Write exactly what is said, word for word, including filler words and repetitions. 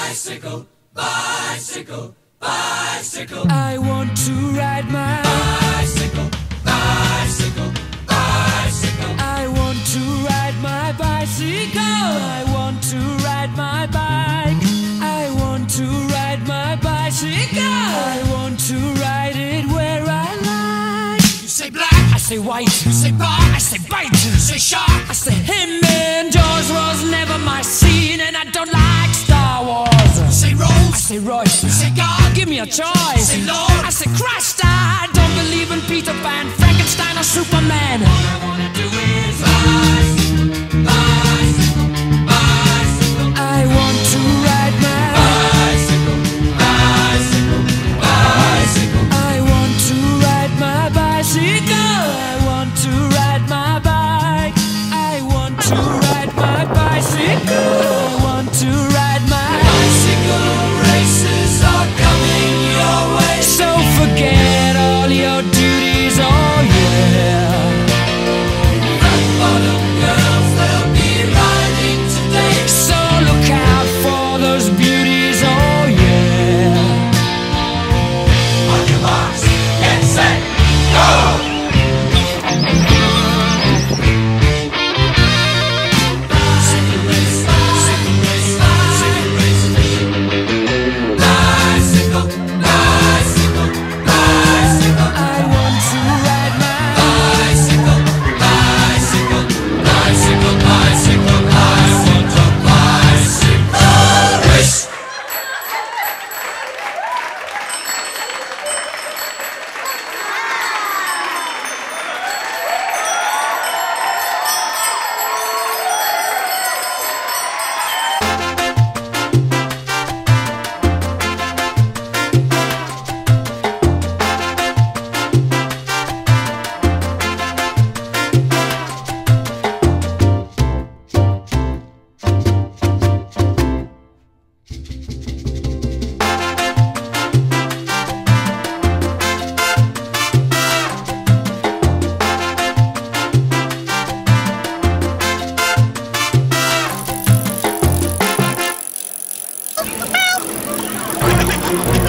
Bicycle, bicycle, bicycle. I want to ride my bicycle, bicycle, bicycle. I want to ride my bicycle. I want to ride my bike. I want to ride my bicycle. I want to ride it where I like. You say black, I say white. you say bar, I say bite. you say shark. I say him and Jaws was never my scene, and I don't like Star Wars. You say I Rose, say Royce. you say God, Give me a choice. say Lord. I say Christ. I don't believe in Peter Pan, Frankenstein, or Superman. All I wanna do is bicycle, bicycle, bicycle. I want to ride my Bicycle, bicycle, bicycle. I want to ride my bicycle. I want to ride my bike. I want to ride my bicycle. I want to ride my Bicycle races are coming your way. So forget all your duties, oh yeah. Flat bottom girls, they'll be riding today. So look out for those beauties, oh yeah. On your marks, get set, go! Bicycle race, bicycle race, bicycle race. Bicycle, bicycle, bicycle. I want to ride my Bicycle, bicycle, bicycle, bicycle. I want a bicycle race. Bye.